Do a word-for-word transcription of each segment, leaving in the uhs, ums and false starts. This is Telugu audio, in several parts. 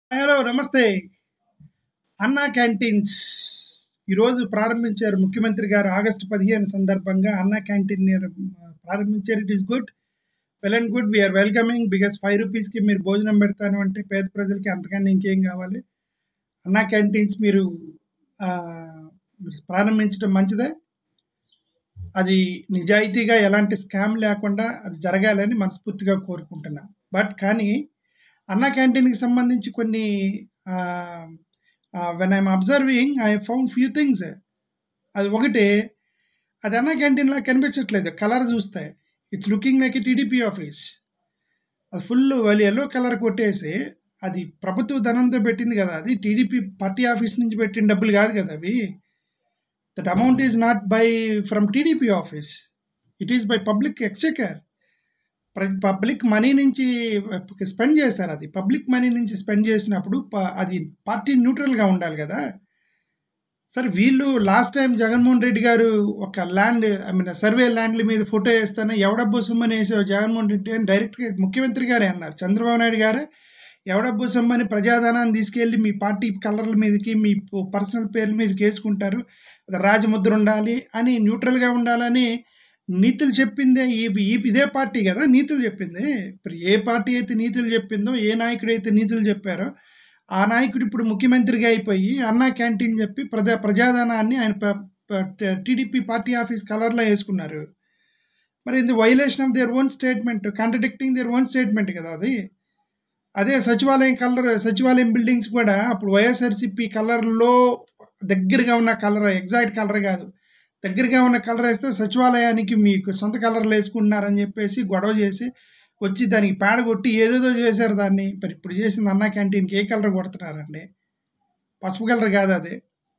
హలో నమస్తే. అన్నా క్యాంటీన్స్ ఈరోజు ప్రారంభించారు ముఖ్యమంత్రి గారు. ఆగస్టు పదిహేను సందర్భంగా అన్నా క్యాంటీన్ నిర్- ప్రారంభించారు. It is good, well and good. We are welcoming because five రూపీస్కి మీరు భోజనం పెడతాను అంటే పేద ప్రజలకి అంతకన్నా ఇంకేం కావాలి. అన్నా క్యాంటీన్స్ మీరు ఆ, మీరు ప్రారంభించడం మంచిదే. అది నిజాయితీగా ఎలాంటి స్కామ్ లేకుండా అది జరగాలని మనస్ఫూర్తిగా కోరుకుంటున్నా. బట్ కానీ అన్నా క్యాంటీన్కి సంబంధించి కొన్ని when I'm observing I found few things. అది ఒకటి, అది అన్నా క్యాంటీన్లా కనిపించట్లేదు. కలర్ చూస్తే it's looking like a TDP office. అది ఫుల్ వాళ్ళు ఎల్లో కలర్ కొట్టేసి, అది ప్రభుత్వ ధనంతో పెట్టింది కదా, అది టీడీపీ పార్టీ ఆఫీస్ నుంచి పెట్టిన డబ్బులు కాదు కదా అవి. That amount is not by from TDP office, it is by public exchequer. Public money నుంచి స్పెండ్ చేశారు. అది పబ్లిక్ మనీ నుంచి స్పెండ్ చేసినప్పుడు ప- అది పార్టీ న్యూట్రల్గా ఉండాలి కదా. సరే, వీళ్ళు లాస్ట్ టైం జగన్మోహన్ రెడ్డి గారు ఒక ల్యాండ్ ఐ మీన్ సర్వే ల్యాండ్ల మీద ఫోటో వేస్తానే ఎవడబ్బో సొమ్మని వేసావు జగన్మోహన్ రెడ్డి అని డైరెక్ట్గా ముఖ్యమంత్రి గారే అన్నారు. చంద్రబాబు నాయుడు గారే ఎవడబ్బో సొమ్మని ప్రజాధనాన్ని తీసుకెళ్ళి మీ పార్టీ కలర్ల మీదకి మీ పర్సనల్ పేర్ల మీదకి వేసుకుంటారు, అది రాజముద్ర ఉండాలి అని న్యూట్రల్గా ఉండాలని నీతులు చెప్పిందే ఈ ఈ- ఇదే పార్టీ కదా నీతులు చెప్పింది. ఇప్పుడు ఏ పార్టీ అయితే నీతులు చెప్పిందో, ఏ నాయకుడు అయితే నీతులు చెప్పారో ఆ నాయకుడు ఇప్పుడు ముఖ్యమంత్రిగా అయిపోయి అన్నా క్యాంటీన్ చెప్పి ప్రజా ప్రజాధనాన్ని ఆయన టీడీపీ పార్టీ ఆఫీస్ కలర్లో వేసుకున్నారు. మరి ఇది violation of their own statement, contradicting their own statement కదా అది. అదే సచివాలయం కలర్, సచివాలయం బిల్డింగ్స్ కూడా అప్పుడు వైఎస్ఆర్సీపీ కలర్లో దగ్గరగా ఉన్న కలర్, ఎగ్జాక్ట్ కలర్ కాదు, దగ్గరగా ఉన్న కలర్ వేస్తే సచివాలయానికి మీకు సొంత కలర్లు వేసుకుంటున్నారని చెప్పేసి గొడవ చేసి వచ్చి దానికి పేడ కొట్టి ఏదేదో చేశారు దాన్ని. మరి ఇప్పుడు చేసింది అన్నా క్యాంటీన్కి ఏ కలర్ కొడుతున్నారండి? పసుపు కలర్ కాదు అది.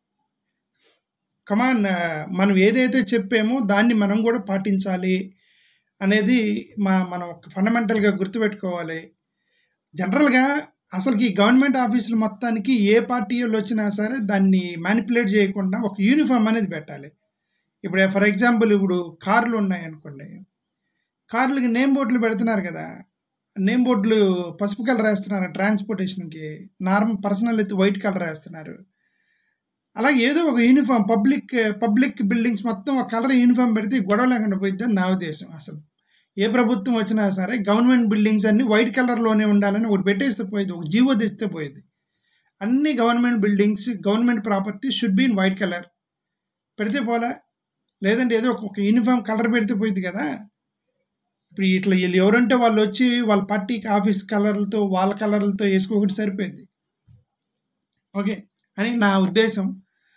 కమాన్, మనం ఏదైతే చెప్పామో దాన్ని మనం కూడా పాటించాలి అనేది మా మనం ఫండమెంటల్గా గుర్తుపెట్టుకోవాలి. జనరల్గా అసలుకి ఈ గవర్నమెంట్ ఆఫీసులు మొత్తానికి ఏ పార్టీ వాళ్ళు వచ్చినా సరే దాన్ని మ్యానిపులేట్ చేయకుండా ఒక యూనిఫామ్ అనేది పెట్టాలి. ఇప్పుడు ఫర్ ఎగ్జాంపుల్ ఇప్పుడు కార్లు ఉన్నాయనుకోండి, కార్లకి నేమ్ బోర్డులు పెడుతున్నారు కదా, నేమ్ బోర్డులు పసుపు కలర్ వేస్తున్నారు ట్రాన్స్పోర్టేషన్కి, నార్మల్ పర్సనల్ అయితే వైట్ కలర్ వేస్తున్నారు. అలాగే ఏదో ఒక యూనిఫామ్ పబ్లిక్ పబ్లిక్ బిల్డింగ్స్ మొత్తం ఒక కలర్ యూనిఫామ్ పెడితే గొడవ లేకుండా పోయిద్దని నా ఉద్దేశం. అసలు ఏ ప్రభుత్వం వచ్చినా సరే గవర్నమెంట్ బిల్డింగ్స్ అన్ని వైట్ కలర్లోనే ఉండాలని ఒకటి పెట్టేస్తే పోయేది, ఒక జీవో తెస్తే పోయేది. అన్ని government buildings, government property should be in white colour పెడితే పోలే. లేదంటే ఏదో ఒక యూనిఫామ్ కలర్ పెడితే పోయింది కదా. ఇప్పుడు ఇట్లా వీళ్ళు ఎవరంటే వాళ్ళు వచ్చి వాళ్ళ పార్టీకి ఆఫీస్ కలర్లతో వాళ్ళ కలర్లతో వేసుకోకుండా సరిపోయింది. ఓకే అని నా ఉద్దేశం.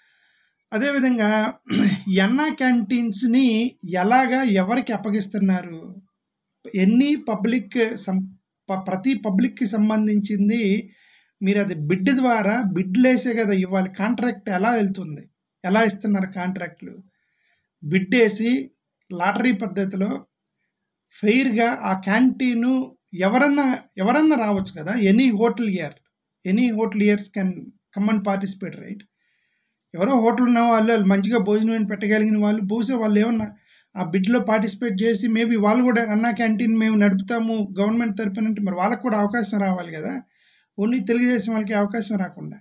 అదేవిధంగా ఈ అన్నా క్యాంటీన్స్ని ఎలాగా ఎవరికి అప్పగిస్తున్నారు, ఎన్ని పబ్లిక్ సం ప- ప్రతి పబ్లిక్కి సంబంధించింది మీరు అది బిడ్ ద్వారా బిడ్లు వేసే కదా ఇవ్వాలి. కాంట్రాక్ట్ ఎలా వెళ్తుంది, ఎలా ఇస్తున్నారు కాంట్రాక్ట్లు? బిడ్ వేసి లాటరీ పద్ధతిలో ఫెయిర్గా ఆ క్యాంటీను ఎవరన్నా ఎవరన్నా రావచ్చు కదా. Any hotelier any hoteliers can come and participate, right? ఎవరో హోటల్ ఉన్న వాళ్ళు, వాళ్ళు మంచిగా భోజనం పెట్టగలిగిన వాళ్ళు, బహుశా వాళ్ళు ఏమన్నా ఆ బిడ్లో పార్టిసిపేట్ చేసి మేబీ వాళ్ళు కూడా అన్నా క్యాంటీన్ మేము నడుపుతాము గవర్నమెంట్ తరపున అంటే మరి వాళ్ళకు కూడా అవకాశం రావాలి కదా. ఓన్లీ తెలుగుదేశం వాళ్ళకి అవకాశం రాకుండా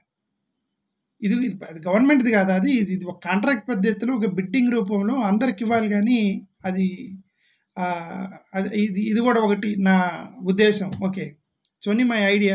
ఇది ఇది అది గవర్నమెంట్ది కాదు, అది ఇది ఇది ఒక కాంట్రాక్ట్ పద్ధతిలో ఒక బిడ్డింగ్ రూపంలో అందరికి ఇవ్వాలి. కానీ అది ఆ, అది ఇది ఇది కూడా ఒకటి నా ఉద్దేశం. ఓకే, సోనీ మై ఐడియా,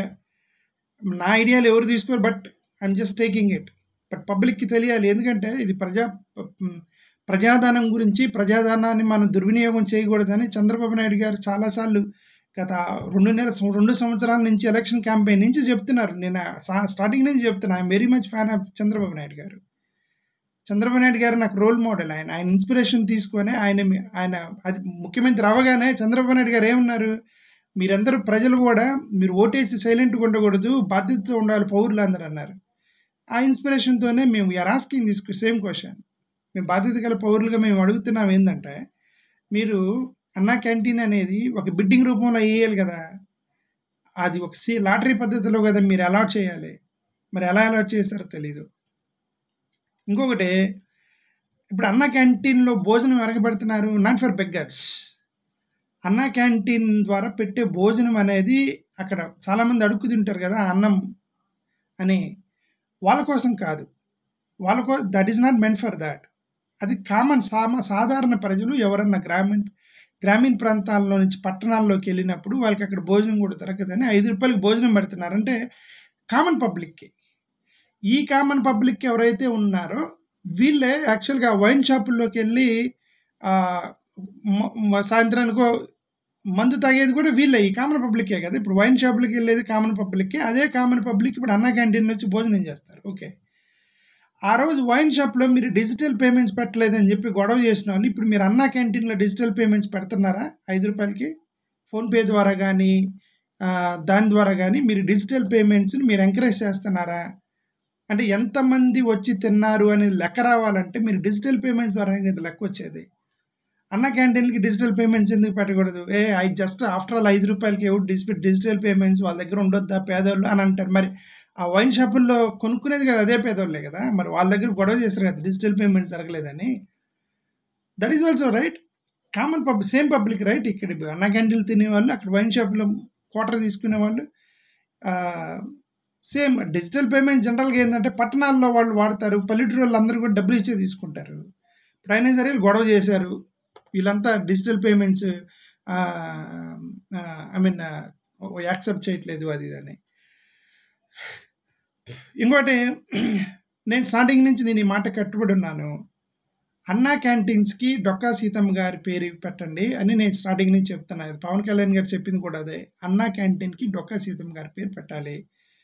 నా ఐడియాలు ఎవరు తీసుకోరు, but I'm just taking it. But పబ్లిక్కి తెలియాలి, ఎందుకంటే ఇది ప్రజా ప- ప్రజాధనం గురించి, ప్రజాధనాన్ని మనం దుర్వినియోగం చేయకూడదని చంద్రబాబు నాయుడు గారు చాలాసార్లు గత రెండు నెల రెండు సంవత్సరాల నుంచి ఎలక్షన్ క్యాంపెయిన్ నుంచి చెప్తున్నారు. నేను సా- స్టార్టింగ్ నుంచి చెప్తున్నా, I'm very much fan of Chandrababu Naidu garu. Chandrababu Naidu గారు నాకు రోల్ మోడల్. ఆయన ఆయన ఇన్స్పిరేషన్ తీసుకొని ఆయన ఆయన అది ముఖ్యమంత్రి అవగానే చంద్రబాబు నాయుడు గారు ఏమన్నారు, మీరందరూ ప్రజలు కూడా మీరు ఓటేసి సైలెంట్గా ఉండకూడదు, బాధ్యతతో ఉండాలి పౌరులు అందరూ అన్నారు. ఆ ఇన్స్పిరేషన్తోనే మేము are asking this same question. మేము బాధ్యత గల పౌరులుగా మేము అడుగుతున్నాం ఏంటంటే, మీరు అన్నా క్యాంటీన్ అనేది ఒక బిడ్డింగ్ రూపంలో వేయాలి కదా, అది ఒక సి లాటరీ పద్ధతిలో కదా మీరు అలాట్ చేయాలి. మరి ఎలా అలాట్ చేస్తారో తెలీదు. ఇంకొకటి, ఇప్పుడు అన్నా క్యాంటీన్లో భోజనం ఎరగబెడుతున్నారు, not for beggars. Anna canteen ద్వారా పెట్టే భోజనం అనేది అక్కడ చాలామంది అడుక్కు తింటారు కదా, అన్నం అని వాళ్ళ కోసం కాదు. వాళ్ళ కో that is not meant for that. అది కామన్ సామ సాధారణ ప్రజలు ఎవరన్నా గ్రామీణ గ్రామీణ ప్రాంతాల్లో నుంచి పట్టణాల్లోకి వెళ్ళినప్పుడు వాళ్ళకి అక్కడ భోజనం కూడా దొరకదని ఐదు రూపాయలకి భోజనం పెడుతున్నారు. అంటే కామన్ పబ్లిక్కి. ఈ కామన్ పబ్లిక్ ఎవరైతే ఉన్నారో వీళ్ళే యాక్చువల్గా వైన్ షాపుల్లోకి వెళ్ళి సాయంత్రానికో మందు తాగేది కూడా వీళ్ళే, ఈ కామన్ పబ్లికే కదా. ఇప్పుడు వైన్ షాపులకి వెళ్ళేది కామన్ పబ్లిక్కే. అదే కామన్ పబ్లిక్ ఇప్పుడు అన్నా క్యాంటీన్ వచ్చి భోజనం చేస్తారు. ఓకే, ఆ రోజు వైన్ షాప్లో మీరు డిజిటల్ పేమెంట్స్ పెట్టలేదని చెప్పి గొడవ చేసిన వాళ్ళు ఇప్పుడు మీరు అన్నా క్యాంటీన్లో డిజిటల్ పేమెంట్స్ పెడుతున్నారా? ఐదు రూపాయలకి ఫోన్పే ద్వారా కానీ దాని ద్వారా కానీ మీరు డిజిటల్ పేమెంట్స్ని మీరు ఎంకరేజ్ చేస్తున్నారా? అంటే ఎంతమంది వచ్చి తిన్నారు అనేది లెక్క రావాలంటే మీరు డిజిటల్ పేమెంట్స్ ద్వారా అనేది లెక్క వచ్చేది. అన్న క్యాంటీన్కి డిజిటల్ పేమెంట్స్ ఎందుకు పెట్టకూడదు? ఏ ఐ జస్ట్ ఆఫ్టర్ ఆల్ ఐదు రూపాయలకి ఎవరు డిజిటల్ డిజిటల్ పేమెంట్స్ వాళ్ళ దగ్గర ఉండొద్దా పేదోళ్ళు అని అంటారు. మరి ఆ వైన్ షాపుల్లో కొనుక్కునేది కదా అదే పేదోళ్ళే కదా, మరి వాళ్ళ దగ్గర గొడవ చేస్తారు కదా డిజిటల్ పేమెంట్స్ జరగలేదని. That is also right, common public, same public right. ఇక్కడ అన్న క్యాంటీన్లు తినేవాళ్ళు, అక్కడ వైన్ షాపులో క్వార్టర్ తీసుకునే వాళ్ళు సేమ్. డిజిటల్ పేమెంట్ జనరల్గా ఏంటంటే పట్టణాల్లో వాళ్ళు వాడతారు, పల్లెటూరు వాళ్ళు అందరూ కూడా డబ్బులు ఇచ్చే తీసుకుంటారు. ఇప్పుడు అయినా సరే గొడవ చేశారు వీళ్ళంతా digital payments I mean accept చేయట్లేదు అది ఇది అని. ఇంకోటి, నేను స్టార్టింగ్ నుంచి నేను ఈ మాట కట్టుబడి ఉన్నాను, అన్నా క్యాంటీన్స్కి డొక్కా సీతమ్మ గారి పేరు పెట్టండి అని నేను స్టార్టింగ్ నుంచి చెప్తున్నాను. పవన్ కళ్యాణ్ గారు చెప్పింది కూడా అదే, అన్నా క్యాంటీన్కి డొక్కా సీతమ్మ గారి పేరు పెట్టాలి.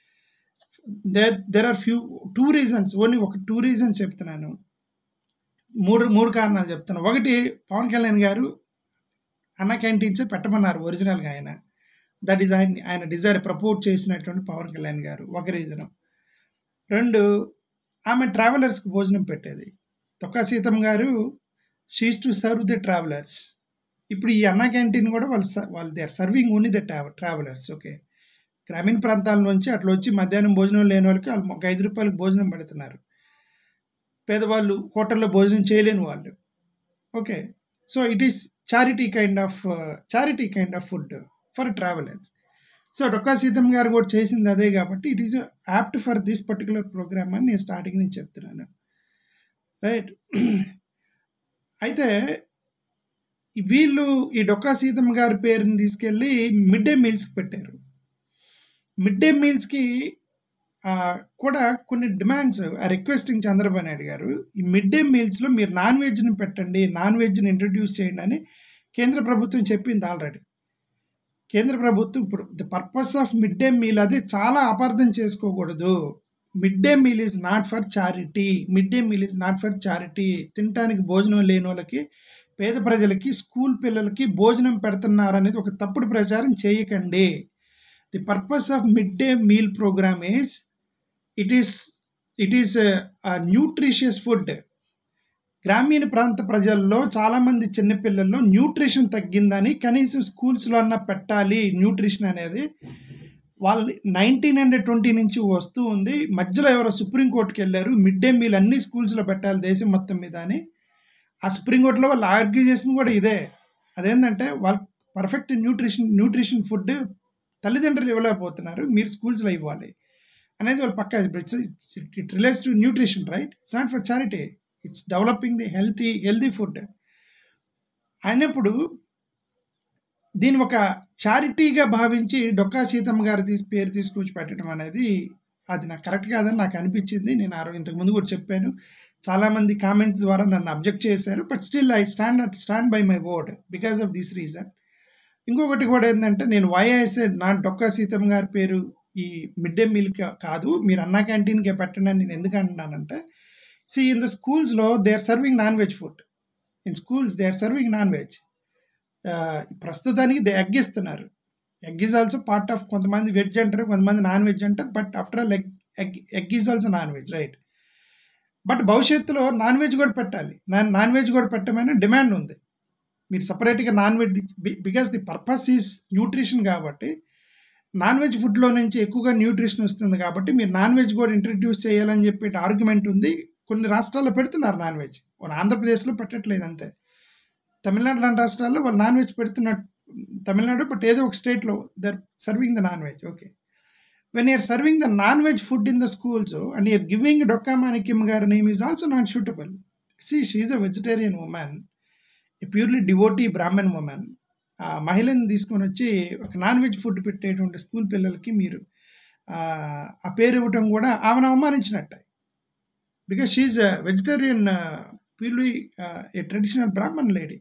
There there are few two reasons, only ఒక టూ రీజన్స్ చెప్తున్నాను, మూడు మూడు కారణాలు చెప్తున్నాను. ఒకటి, పవన్ కళ్యాణ్ గారు అన్నా క్యాంటీన్సే పెట్టమన్నారు ఒరిజినల్గా ఆయన. దట్ ఈజ్ ఆయన ఆయన డిజైర్ ప్రపోజ్ చేసినటువంటి పవన్ కళ్యాణ్ గారు, ఒక రీజను. రెండు, ఆమె ట్రావెలర్స్కి భోజనం పెట్టేది. Dokka Seethamma garu she's to serve the travellers. ఇప్పుడు ఈ అన్నా క్యాంటీన్ కూడా వాళ్ళు వాళ్ళు they are serving only the travellers. Okay, గ్రామీణ ప్రాంతాల నుంచి అట్లా వచ్చి మధ్యాహ్నం భోజనం లేని వాళ్ళకి వాళ్ళు ఒక ఐదు రూపాయలకు భోజనం పెడుతున్నారు. పేదవాళ్ళు హోటల్లో భోజనం చేయలేని వాళ్ళు. Okay, so it is charity kind of charity kind of food for travellers. So Dokka Seethamma garu కూడా చేసింది అదే కాబట్టి it is apt for this particular programme అని నేను స్టార్టింగ్ నుంచి చెప్తున్నాను, రైట్. అయితే వీళ్ళు ఈ డొక్కా సీతమ్మ గారి పేరుని తీసుకెళ్ళి మిడ్ డే మీల్స్కి పెట్టారు. మిడ్ డే మీల్స్కి కూడా కొన్ని డిమాండ్స్ రిక్వెస్టింగ్ చంద్రబాబు నాయుడు గారు, ఈ మిడ్ డే మీల్స్లో మీరు నాన్ వెజ్ని పెట్టండి, నాన్ వెజ్ని ఇంట్రడ్యూస్ చేయండి అని కేంద్ర ప్రభుత్వం చెప్పింది ఆల్రెడీ. కేంద్ర ప్రభుత్వం ఇప్పుడు the purpose of mid day meal అది చాలా అపార్థం చేసుకోకూడదు. Mid day meal is not for charity, mid day meal is not for charity. తినడానికి భోజనం లేని వాళ్ళకి, పేద ప్రజలకి, స్కూల్ పిల్లలకి భోజనం పెడుతున్నారనేది ఒక తప్పుడు ప్రచారం చేయకండి. The purpose of mid day meal programme is it is it is nutritious food. గ్రామీణ ప్రాంత ప్రజల్లో చాలామంది చిన్నపిల్లల్లో న్యూట్రిషన్ తగ్గిందని కనీసం స్కూల్స్లో అన్నా పెట్టాలి న్యూట్రిషన్ అనేది. వాళ్ళు నైన్టీన్ హండ్రెడ్ ట్వంటీ నుంచి వస్తూ ఉంది. మధ్యలో ఎవరో సుప్రీంకోర్టుకి వెళ్ళారు, మిడ్ డే మీల్ అన్ని స్కూల్స్లో పెట్టాలి దేశం మొత్తం మీద అని. ఆ సుప్రీంకోర్టులో వాళ్ళు ఆర్గ్యూ చేసింది కూడా ఇదే. అదేంటంటే వాళ్ళ పర్ఫెక్ట్ న్యూట్రిషన్ న్యూట్రిషన్ ఫుడ్ తల్లిదండ్రులు ఇవ్వలేకపోతున్నారు, మీరు స్కూల్స్లో ఇవ్వాలి అనేది వాళ్ళు పక్కా. It's it relates to nutrition, right? It's not for charity, it's developing the healthy healthy food అయినప్పుడు దీని ఒక చారిటీగా భావించి డొక్కా సీతమ్మ గారి తీసి పేరు తీసుకొచ్చి పెట్టడం అనేది అది నాకు కరెక్ట్ కాదని నాకు అనిపించింది. నేను ఆ ఇంతకుముందు కూడా చెప్పాను, చాలామంది కామెంట్స్ ద్వారా నన్ను అబ్జెక్ట్ చేశారు. But still I stand stand by my word because of this reason. ఇంకొకటి కూడా ఏంటంటే, నేను వైఐసే నా డొక్కా సీతమ్మ గారి పేరు ఈ మిడ్ డే మీల్ కాదు, మీరు అన్నా క్యాంటీన్కే పెట్టండి అని నేను ఎందుకు అంటున్నానంటే, సి ఇన్ ద స్కూల్స్లో they are serving non veg food. In schools they are serving non veg. ప్రస్తుతానికి దే ఎగ్ ఇస్తున్నారు. Egg is also part of, కొంతమంది వెజ్ అంటారు, కొంతమంది నాన్ వెజ్ అంటారు. But after all egg egg egg is also non veg, right? But భవిష్యత్తులో నాన్ వెజ్ కూడా పెట్టాలి, నాన్ నాన్ వెజ్ కూడా పెట్టమని డిమాండ్ ఉంది. మీరు సపరేట్గా non veg, because the purpose is nutrition కాబట్టి, నాన్ వెజ్ ఫుడ్లో నుంచి ఎక్కువగా న్యూట్రిషన్ వస్తుంది కాబట్టి మీరు నాన్ వెజ్ కూడా ఇంట్రడ్యూస్ చేయాలని చెప్పి ఆర్గ్యుమెంట్ ఉంది. కొన్ని రాష్ట్రాల్లో పెడుతున్నారు నాన్ వెజ్, వాళ్ళు ఆంధ్రప్రదేశ్లో పెట్టట్లేదు అంతే. తమిళనాడు లాంటి రాష్ట్రాల్లో వాళ్ళు నాన్ వెజ్ పెడుతున్నట్టు, తమిళనాడు బట్ ఏదో ఒక స్టేట్లో they are serving the non veg. Okay, when you're serving the non-veg food in the schools oh, and you're giving Dokka Manikyam garu name is also not suitable. See, she's a vegetarian woman, a purely devotee Brahmin woman. ఆ మహిళని తీసుకొని వచ్చి ఒక నాన్ వెజ్ ఫుడ్ పెట్టేటువంటి స్కూల్ పిల్లలకి మీరు ఆ, ఆ పేరు ఇవ్వటం కూడా ఆమెను అవమానించినట్టే. Because she's a vegetarian, purely a traditional Brahmin lady.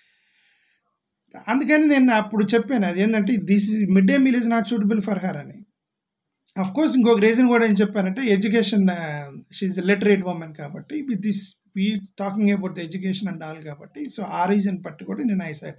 అందుకని నేను అప్పుడు చెప్పాను అది ఏంటంటే this is mid day meal is not suitable for her అని. అఫ్ కోర్స్ ఇంకొక రీజన్ కూడా ఏం చెప్పానంటే ఎడ్యుకేషన్, షీఈ్ లిటరేట్ ఉమెన్ కాబట్టి with this we talking about the education and all కాబట్టి, సో ఆ రీజన్ పట్టి కూడా నేను ఐ సెట్.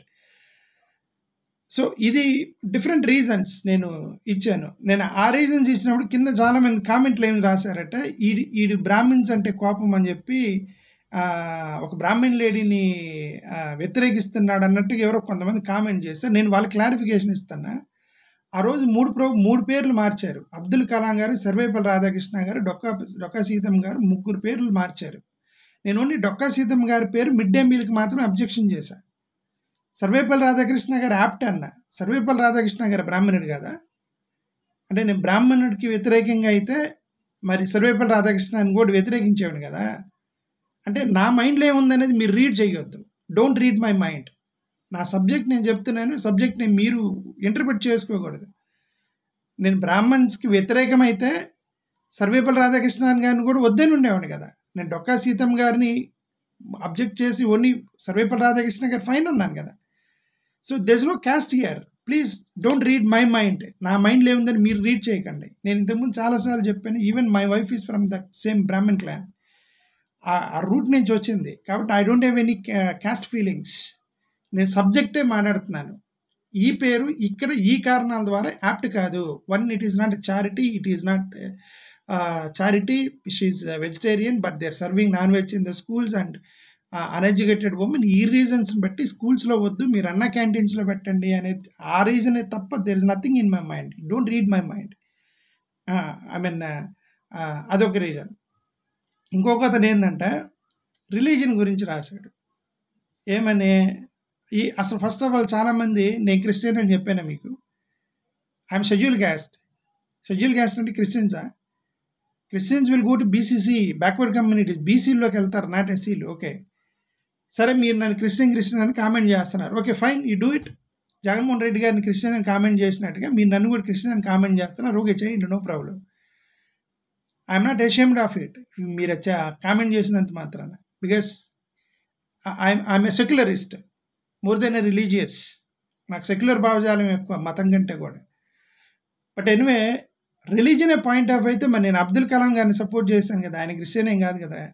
సో ఇది డిఫరెంట్ రీజన్స్ నేను ఇచ్చాను. నేను ఆ రీజన్స్ ఇచ్చినప్పుడు కింద చాలా మంది కామెంట్లు ఏమి రాశారంటే ఈడి ఈడు బ్రాహ్మిన్స్ అంటే కోపం అని చెప్పి ఆ, ఒక బ్రాహ్మణ్ లేడీని ఆ, వ్యతిరేకిస్తున్నాడు అన్నట్టుగా ఎవరో కొంతమంది కామెంట్ చేస్తే నేను వాళ్ళకి క్లారిఫికేషన్ ఇస్తున్నా. ఆ రోజు మూడు ప్రో మూడు పేర్లు మార్చారు. అబ్దుల్ కలాం గారు, సర్వేపల్లి రాధాకృష్ణ గారు, డొక్కా డొక్కా సీతమ్మ గారు, ముగ్గురు పేర్లు మార్చారు. నేను ఓన్లీ డొక్కా సీతమ్మ గారి పేరు మిడ్ డే మీల్కి మాత్రమే అబ్జెక్షన్ చేశాను. సర్వేపల్లి రాధాకృష్ణ గారు యాప్ట్ అన్న. సర్వేపల్లి రాధాకృష్ణ గారు బ్రాహ్మణుడు కదా, అంటే నేను బ్రాహ్మణుడికి వ్యతిరేకంగా అయితే మరి సర్వేపల్లి రాధాకృష్ణని కూడా వ్యతిరేకించేవాడు కదా. అంటే నా మైండ్లో ఏముందనేది మీరు రీడ్ చేయొద్దు. Don't read my mind. నా సబ్జెక్ట్ నేను చెప్తున్నాను, సబ్జెక్ట్ని మీరు ఇంటర్ప్రిట్ చేసుకోకూడదు. నేను బ్రాహ్మణ్స్కి వ్యతిరేకమైతే సర్వేపల్లి రాధాకృష్ణన్ గారిని కూడా వద్దని ఉండేవాడు కదా. నేను డొక్కా సీతమ్మ గారిని అబ్జెక్ట్ చేసి ఓన్లీ సర్వేపల్లి రాధాకృష్ణ గారు ఫైన్ అన్నాను కదా. So there is no caste here. Please don't read my mind. నా మైండ్లో ఏముందని మీరు రీడ్ చేయకండి. నేను ఇంతకుముందు చాలాసార్లు చెప్పాను, even my wife is from that same Brahmin clan. ఆ రూట్ నుంచి వచ్చింది కాబట్టి I don't have any caste feelings. నేను సబ్జెక్టే మాట్లాడుతున్నాను. ఈ పేరు ఇక్కడ ఈ కారణాల ద్వారా యాప్ట్ కాదు. One, it is not charity, it is not charity, she's vegetarian but they are serving non veg in the schools and uneducated women. ఈ రీజన్స్ బట్టి స్కూల్స్లో వద్దు, మీరు అన్న క్యాంటీన్స్లో పెట్టండి అనేది ఆ రీజనే తప్ప there is nothing in my mind. Don't read my mind. I mean అదొక రీజన్. ఇంకొక అతను ఏంటంటే రిలీజన్ గురించి రాశాడు. ఏమని ఈ అసలు ఫస్ట్ ఆఫ్ ఆల్ చాలామంది నేను క్రిస్టియన్ అని చెప్పాను మీకు. I'm schedule caste. Schedule caste అంటే క్రిస్టియన్సా? Christians will go to BCC, backward communities. బీసీలోకి వెళ్తారు, నాట్ ఎస్సీలు. ఓకే, సరే మీరు నన్ను క్రిస్టియన్ క్రిస్టియన్ అని కామెంట్ చేస్తున్నారు. Okay fine, you do it. Jaganmohan Reddy గారిని క్రిస్టియన్ అని కామెంట్ చేసినట్టుగా మీరు నన్ను కూడా క్రిస్టియన్ అని కామెంట్ చేస్తున్నారు. ఓకే చేయండి, no problem. I'm not ashamed of it. మీరు కామెంట్ చేసినంత మాత్రాన. Because I'm I'm a secularist more than a religious. నాకు సెక్యులర్ భావజాలం ఎక్కువ మతం కంటే కూడా. But anyway religion a point of అయితే మరి నేను అబ్దుల్ కలాం గారిని సపోర్ట్ చేశాను కదా, ఆయన క్రిస్టియన్ ఏం కాదు కదా.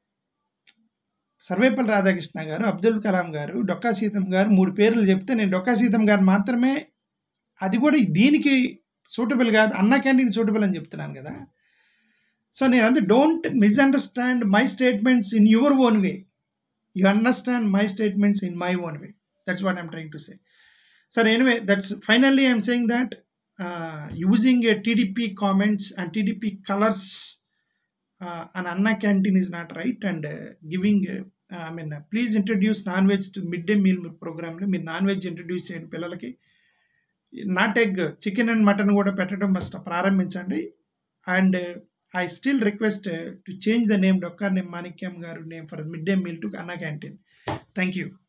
సర్వేపల్లి రాధాకృష్ణ గారు, అబ్దుల్ కలాం గారు, డొక్కా సీతమ్మ గారు మూడు పేర్లు చెప్తే నేను డొక్కా సీతమ్మ గారు మాత్రమే, అది కూడా దీనికి సూటబుల్ కాదు, అన్న క్యాంటీన్ సూటబుల్ అని చెప్తున్నాను కదా. సో నేను అంతే, don't misunderstand my statements in your own way. You understand my statements in my own way. That's what I'm trying to say. సరే anyway, that's finally I'm saying that uh, using a T D P comments and T D P colors uh, an Anna canteen is not right, and uh, giving uh, I mean uh, please introduce non-veg to midday meal program lo meer non-veg introduce cheyandi pillalaki. Not egg, chicken and mutton kuda petadam must prarambhinchandi. And uh, I still request uh, to change the name Dokka Manikyam garu name for midday meal to Anna canteen. Thank you.